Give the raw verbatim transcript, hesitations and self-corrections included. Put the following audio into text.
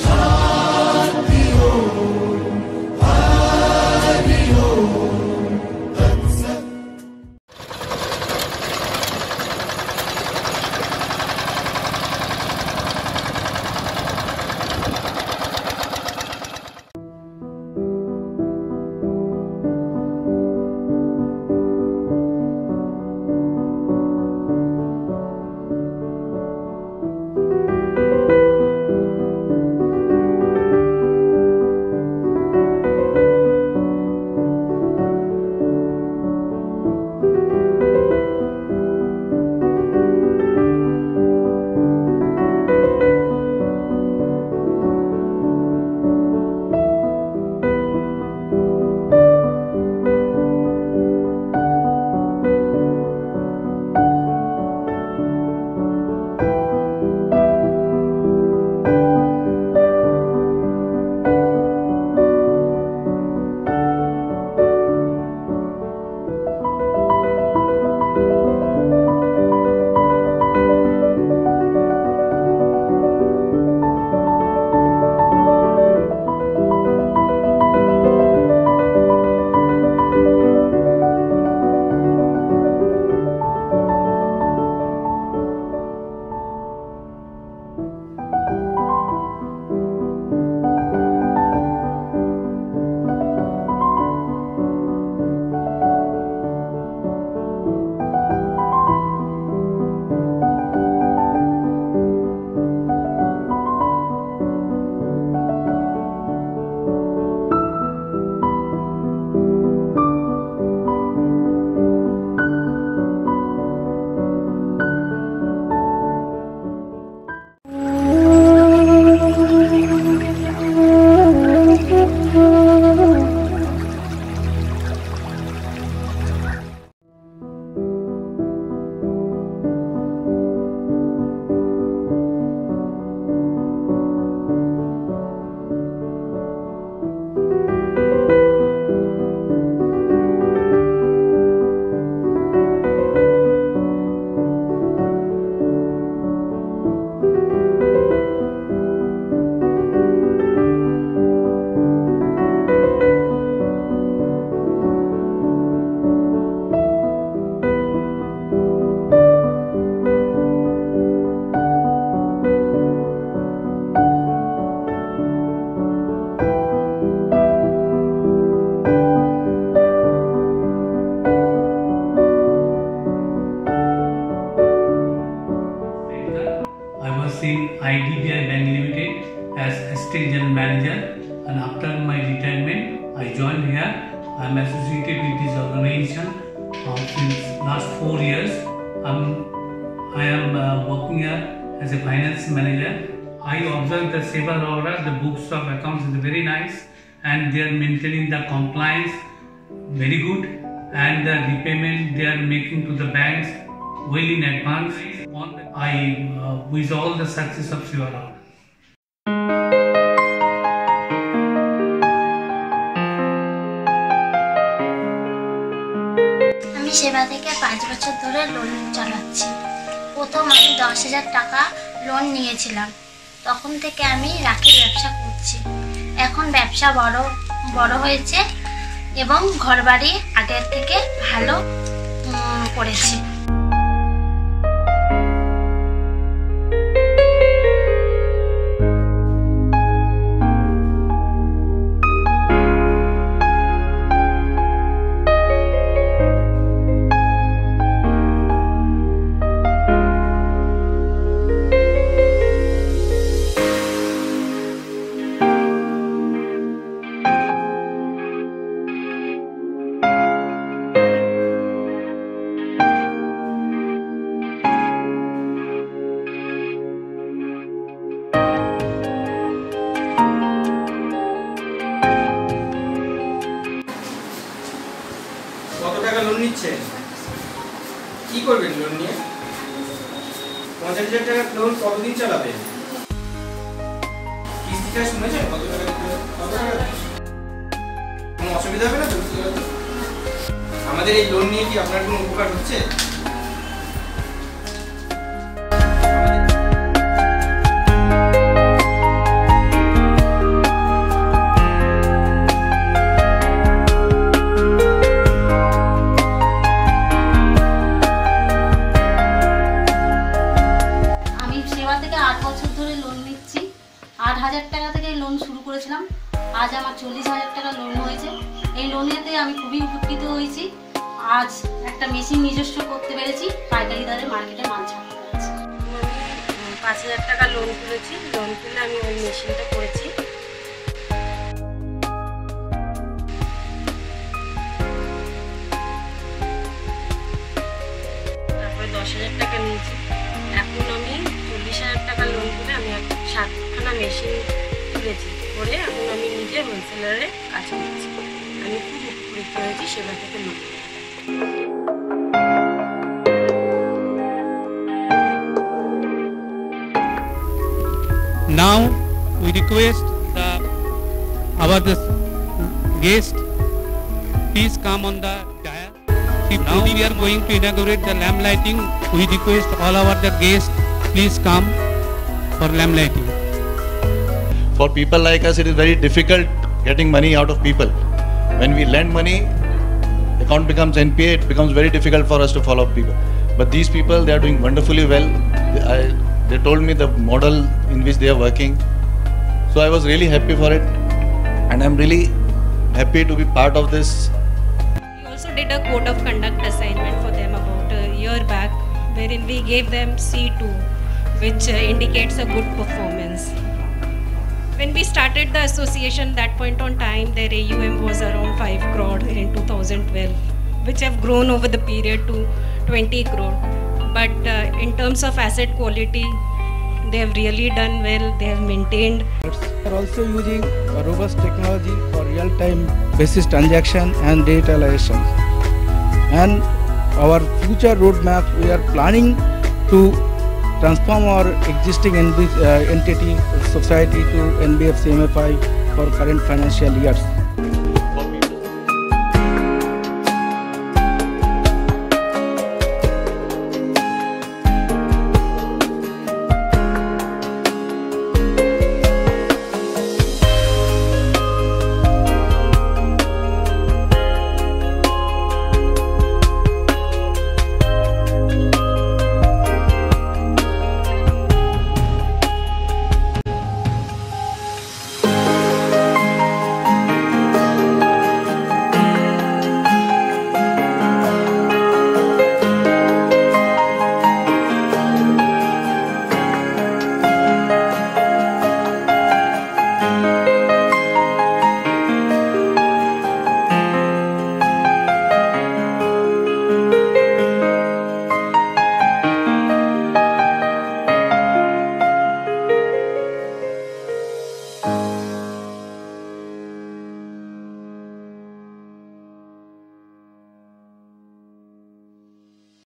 I D B I Bank Limited as Assistant General Manager, and after my retirement I joined here. I am associated with this organization uh, since last four years. I'm, I am uh, working here as a finance manager. I observed the Seba Rahara, the books of accounts is very nice, and they are maintaining the compliance very good, and the repayment they are making to the banks well in advance. I uh, wish all the success of Seba Rahara. আমি সেবা থেকে পাঁচ বছর ধরে loan চালাচ্ছি। প্রথম আমি দশ হাজার টাকা লোন নিয়েছিলাম, তখন থেকে আমি রাখির ব্যবসা করছি। এখন ব্যবসা বড় বড় হয়েছে এবং ঘরবাড়ি আগের থেকে ভালো করেছে। কত টাকা লোন নিচ্ছেন? কি করবেন লোন নিয়ে? পঞ্চাশ হাজার টাকা লোন কতদিন চালাবেন? কিস্তিটা শুনেছেন কত টাকা দিতে হবে? কত টাকা? কোনো অসুবিধা হবে না তো? আমাদের এই লোন নিয়ে কি আপনার কোনো উপকার হচ্ছে? থেকে এই লোন শুরু করেছিলাম। আজ আমার চল্লিশ হাজার টাকা লোন হয়েছে। এই লোনেতে আমি খুবই উপকৃত হয়েছি। আজ একটা মেশিন নিজস্ব করতে পেরেছি, পাইকারি দরে মার্কেটে মাল ছাড়তে পেরেছি। আমি পাঁচ হাজার টাকা লোন তুলেছি। লোন তুলে আমি ওই মেশিনটা করেছি। তারপরে দশ হাজার টাকা নিয়েছি। এখন আমি চল্লিশ হাজার টাকা লোন তুলে আমি সাতখানা মেশিন তুলেছি করে এখন আমি নিজে হোলসেলারে কাজ করছি। আমি খুব উপকৃত হয়েছি সেবা থেকে loan. Now we request the our the guest please come on the dais. Now we are going to inaugurate the lamp lighting. We request all our the guests please come for lamp lighting. For people like us, it is very difficult getting money out of people. When we lend money, account becomes N P A, it becomes very difficult for us to follow up people. But these people, they are doing wonderfully well. They, I, they told me the model in which they are working. So I was really happy for it. And I'm really happy to be part of this. We also did a code of conduct assignment for them about a year back, wherein we gave them C two, which uh, indicates a good performance. When we started the association, that point on time, their A U M was around five crore in two thousand twelve, which have grown over the period to twenty crore. But uh, in terms of asset quality, they have really done well. They have maintained. We are also using a robust technology for real-time basis transaction and digitalization. And our future roadmap, we are planning to transform our existing N B, uh, entity society to N B F C M F I for current financial years.